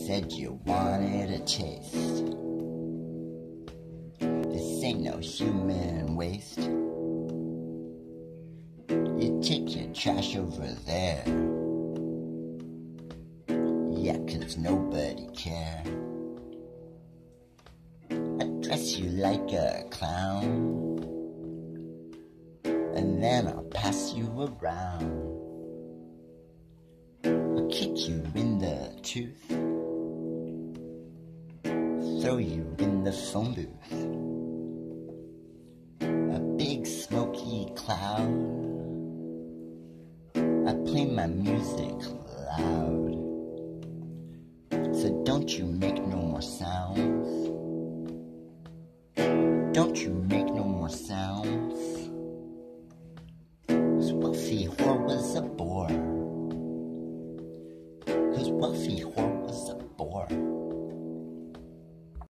said you wanted a taste. This ain't no human waste. You take your trash over there. Yeah, 'cause nobody care. I dress you like a clown, and then I'll pass you around. I'll kick you in the tooth, throw you in the phone booth. A big smoky cloud, I play my music loud. So don't you make no more sounds. Don't you make no more sounds. 'Cause Wealthy Whore was a bore. 'Cause Wealthy Whore